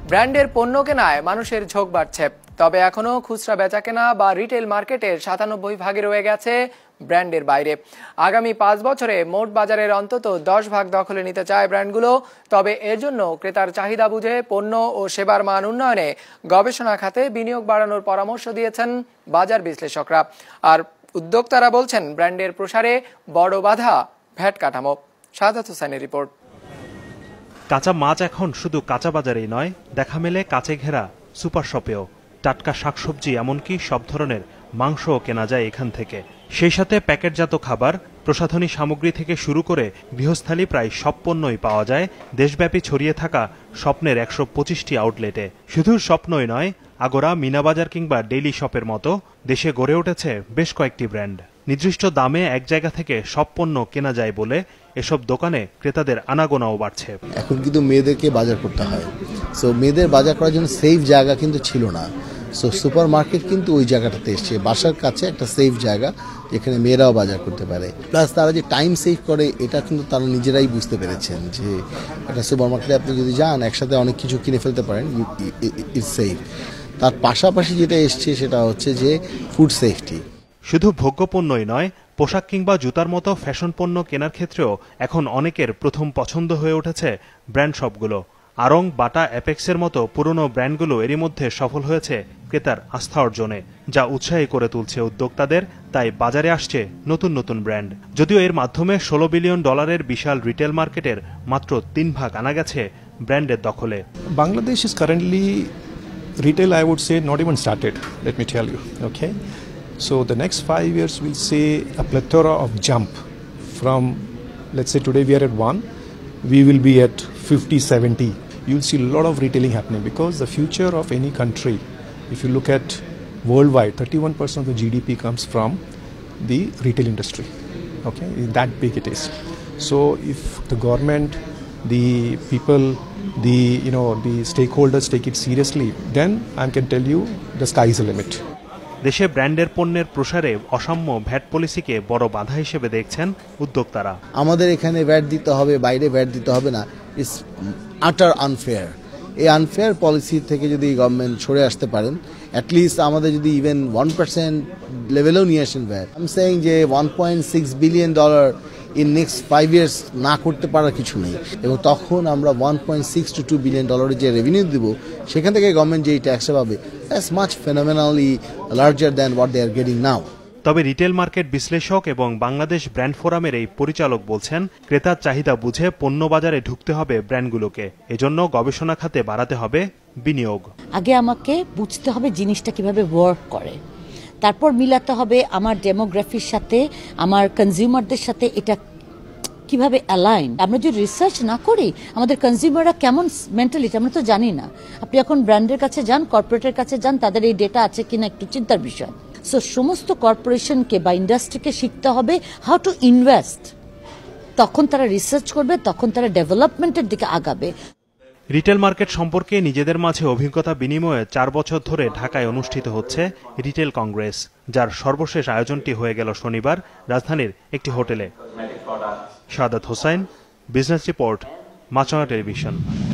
ব্র্যান্ডের পণ্য কেনায় মানুষের ঝোঁক বাড়ছে, তবে এখনো খুচরা বেচাকেনা বা রিটেল মার্কেটের ৯৭ রয়ে গেছে ব্র্যান্ডের বাইরে। আগামী ৫ বছরে মোট বাজারের অন্তত ১০ দখলে নিতে চায় ব্র্যান্ডগুলো। তবে এর জন্য ক্রেতার চাহিদা বুঝে পণ্য ও সেবার মান উন্নয়নে গবেষণা খাতে বিনিয়োগ বাড়ানোর পরামর্শ দিয়েছেন বাজার বিশ্লেষকরা। আর উদ্যোক্তারা বলছেন, ব্র্যান্ডের প্রসারে বড় বাধা ভ্যাট কাঠামো। সাদাত হোসেনের রিপোর্ট। কাঁচা মাছ এখন শুধু কাঁচা বাজারেই নয়, দেখা মেলে কাঁচে ঘেরা সুপার শপেও। টাটকা শাকসবজি, এমনকি সব ধরনের মাংসও কেনা যায় এখান থেকে। সেই সাথে প্যাকেটজাত খাবার, প্রসাধনী সামগ্রী থেকে শুরু করে গৃহস্থালী প্রায় সব পণ্যই পাওয়া যায় দেশব্যাপী ছড়িয়ে থাকা স্বপ্নের ১২৫টি আউটলেটে। শুধু স্বপ্নই নয়, আগোরা, মিনাবাজার কিংবা ডেইলি শপের মতো দেশে গড়ে উঠেছে বেশ কয়েকটি ব্র্যান্ড। নির্দিষ্ট দামে এক জায়গা থেকে সব পণ্য কেনা যায় বলে এসব দোকানে ক্রেতাদের আনাগোনাও বাড়ছে। এখন কিন্তু মেয়েদেরকে বাজার করতে হয়, সো মেয়েদের বাজার করার জন্য সেফ জায়গা কিন্তু ছিল না। সো সুপার মার্কেট কিন্তু ওই জায়গাটাতে এসছে, বাসার কাছে একটা সেফ জায়গা যেখানে মেয়েরাও বাজার করতে পারে। প্লাস তারা যে টাইম সেভ করে, এটা কিন্তু তারা নিজেরাই বুঝতে পেরেছেন যে একটা সুপার মার্কেটে আপনি যদি যান একসাথে অনেক কিছু কিনে ফেলতে পারেন, ইটস সেফ। তার পাশাপাশি যেটা এসছে সেটা হচ্ছে যে ফুড সেফটি। শুধু ভোগ্যপণ্যই নয়, পোশাক কিংবা জুতার মতো ফ্যাশন পণ্য কেনার ক্ষেত্রেও এখন অনেকের প্রথম পছন্দ হয়ে উঠেছে ব্র্যান্ড শপগুলো। আড়ং, বাটা, অ্যাপেক্সের মতো পুরনো ব্র্যান্ডগুলো এরই মধ্যে সফল হয়েছে ক্রেতার আস্থা অর্জনে, যা উৎসাহী করে তুলছে উদ্যোক্তাদের। তাই বাজারে আসছে নতুন নতুন ব্র্যান্ড। যদিও এর মাধ্যমে $১৬ বিলিয়ন বিশাল রিটেল মার্কেটের মাত্র ৩ আনা গেছে ব্র্যান্ডের দখলে। Bangladesh is currently retail, I would say, not even started, let me tell you, okay? So the next 5 years we'll see a plethora of jump from, let's say today we are at 1, we will be at 50, 70. You'll see a lot of retailing happening because the future of any country, if you look at worldwide, 31% of the GDP comes from the retail industry, okay? That big it is. So if the government, the people, the stakeholders take it seriously, then I can tell you the sky is the limit. দেশে ব্র্যান্ডের পণ্যের প্রসারে অসাম্য VAT পলিসিকে বড় বাধা হিসেবে দেখছেন উদ্যোক্তারা। আমাদের এখানে ভ্যাট দিতে হবে, বাইরে ভ্যাট দিতে হবে না, ইটস আটার আনফেয়ার। এই আনফেয়ার পলিসি থেকে যদি গভর্নমেন্ট সরে আসতে পারেন, অ্যাটলিস্ট আমাদের যদি ইভেন 1% লেভেলেও নিয়ে আসেন ভ্যাট, আই এম সেইং যে $1.6 বিলিয়ন ইন নেক্সট 5 ইয়ার্স না করতে পারার কিছু নেই। এবং তখন আমরা $1.6 to $2 বিলিয়ন যে রেভিনিউ দিব, সেখান থেকে গভর্নমেন্ট যেই ট্যাক্স পাবে, that's much phenomenally larger than what they are getting now. তবে রিটেল মার্কেট বিশ্লেষক এবং বাংলাদেশ ব্র্যান্ড ফোরামের এই পরিচালক বলছেন, ক্রেতার চাহিদা বুঝে পণ্য বাজারে ঢুকতে হবে ব্র্যান্ডগুলোকে। এজন্য গবেষণা খাতে বাড়াতে হবে বিনিয়োগ। আগে আমাকে বুঝতে হবে জিনিসটা কিভাবে ওয়ার্ক করে, তারপর মিলাতে হবে আমার ডেমোগ্রাফির সাথে, আমার কনজিউমারদের সাথে এটা কিভাবে অ্যালাইন। আমরা যদি রিসার্চ না করি, আমাদের কনজিউমাররা কেমন মেন্টালিটি আমরা তো জানি না। আপনি এখন ব্র্যান্ডের কাছে যান, কর্পোরেটের কাছে যান, তাদের এই ডেটা আছে কিনা একটু চিন্তার বিষয়। সো সমস্ত কর্পোরেশনকে বা ইন্ডাস্ট্রিকে শিখতে হবে হাউ টু ইনভেস্ট। তখন তারা রিসার্চ করবে, তখন তারা ডেভেলপমেন্টের দিকে আগাবে। রিটেল মার্কেট সম্পর্কে নিজেদের মাঝে অভিজ্ঞতা বিনিময়ে ৪ বছর ধরে ঢাকায় অনুষ্ঠিত হচ্ছে রিটেল কংগ্রেস, যার সর্বশেষ আয়োজনটি হয়ে গেল শনিবার রাজধানীর একটি হোটেলে। Sadat Hossain, business report, Maasranga television.